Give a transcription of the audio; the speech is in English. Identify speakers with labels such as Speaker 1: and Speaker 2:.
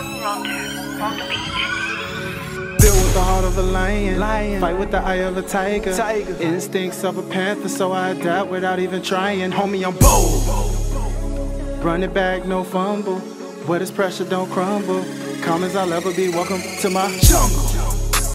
Speaker 1: Rondo on the beat.
Speaker 2: Built with the heart of a lion, fight with the eye of a tiger. Instincts of a panther, so I adapt without even trying. Homie, I'm bold. Run it back, no fumble. Where there's pressure, don't crumble. Calm as I'll ever be, welcome to my jungle.